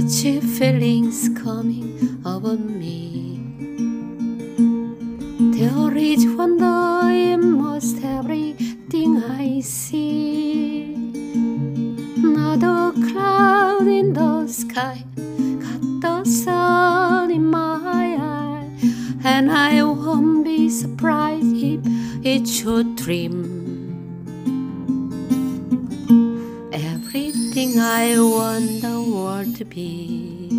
cheap feelings coming over me. There is wonder in most everything I see. Not a cloud in the sky, got the sun in my eye, and I won't be surprised if it should dream. Everything I want the world to be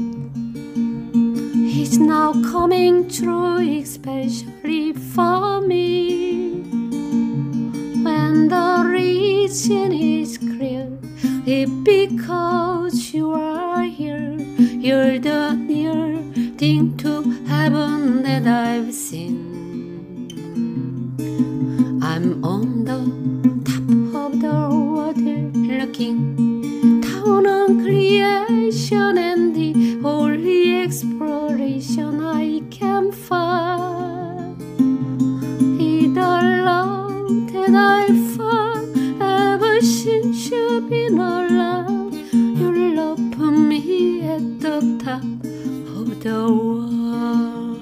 is now coming true, especially for me. When the reason is clear, it's because you are here. You're the near thing to heaven that I've seen. I'm on the top of the water looking down on creation and the holy exploration I can find. It's the love that I found ever since you've been around. Your love put me at the top of the world.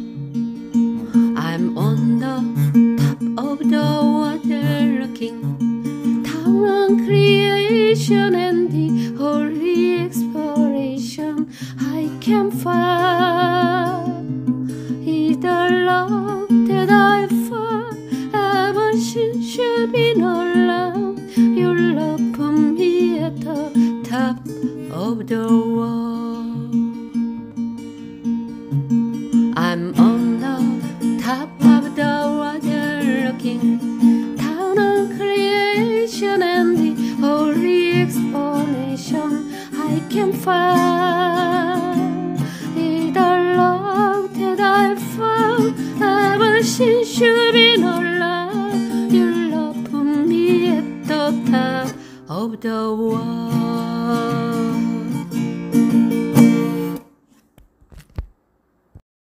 I'm on the top of the water looking down on creation and the holy exploration I can find. It's the love that I found ever since you've been around. Your love put me at the top of the world. I'm on the top of the water looking down on creation and the holy explanation I can find. It's the love that I found ever since you've been around. Your love put me at the top of the world.